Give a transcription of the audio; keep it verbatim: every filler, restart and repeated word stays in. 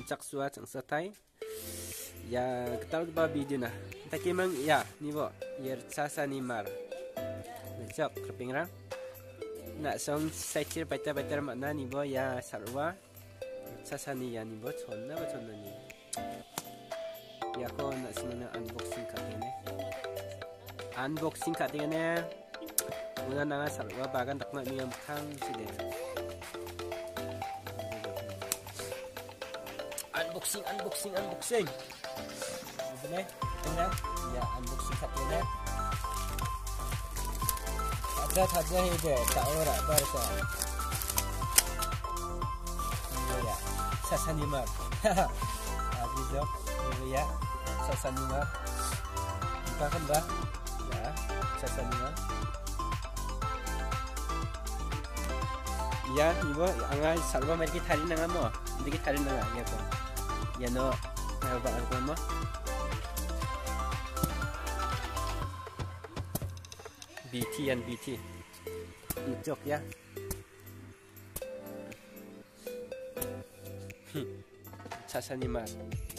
cak suat sang satai. Ya ketal ba video na. Taki mang ya ni bo. Yer sasa ni mar. Necok kerping rang. Nak song secir baca-baca makna ni bo ya sarwa. Sasa ni ya ni bo chonna ba chonna ni. Ya ko nak semana unboxing kat ni. Unboxing kat ni. Muna na nga sarwa bagan takma mi ang kang side. Unboxing, unboxing, unboxing. Ini, ini, ya unboxing satu ni. Ada saja ini, tak orang bersa. Ini ya, sasanimar. Abi jok, ini ya, sasanimar. Bukan kan bah? Ya, sasanimar. Ya, ibu, angga salwa mereka tarik nanga mo, mereka tarik nanga, ya ko. Ya no, saya bakal koma. B T and B T, ijok ya. Sasanimar.